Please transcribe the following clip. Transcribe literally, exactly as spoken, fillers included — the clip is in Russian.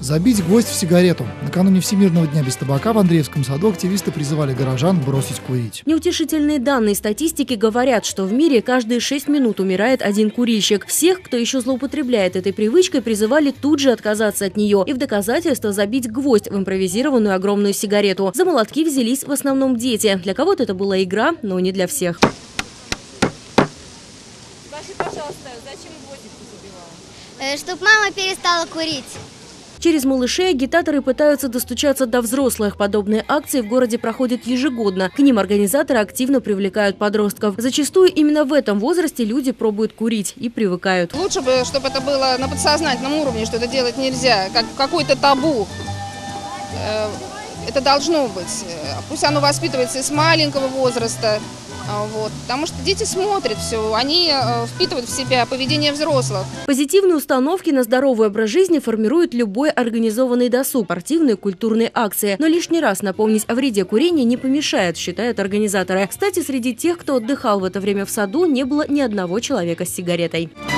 Забить гвоздь в сигарету. Накануне Всемирного дня без табака в Андреевском саду активисты призывали горожан бросить курить. Неутешительные данные статистики говорят, что в мире каждые шесть минут умирает один курильщик. Всех, кто еще злоупотребляет этой привычкой, призывали тут же отказаться от нее и в доказательство забить гвоздь в импровизированную огромную сигарету. За молотки взялись в основном дети. Для кого-то это была игра, но не для всех. Скажи, пожалуйста, зачем гвоздик ты забивала? Чтоб мама перестала курить. Через малышей агитаторы пытаются достучаться до взрослых. Подобные акции в городе проходят ежегодно. К ним организаторы активно привлекают подростков. Зачастую именно в этом возрасте люди пробуют курить и привыкают. Лучше бы, чтобы это было на подсознательном уровне, что это делать нельзя, как какой-то табу. Это должно быть. Пусть оно воспитывается с маленького возраста. Вот. Потому что дети смотрят все, они впитывают в себя поведение взрослых. Позитивные установки на здоровый образ жизни формируют любой организованный досуг, спортивные, культурные акции. Но лишний раз напомнить о вреде курения не помешает, считают организаторы. Кстати, среди тех, кто отдыхал в это время в саду, не было ни одного человека с сигаретой.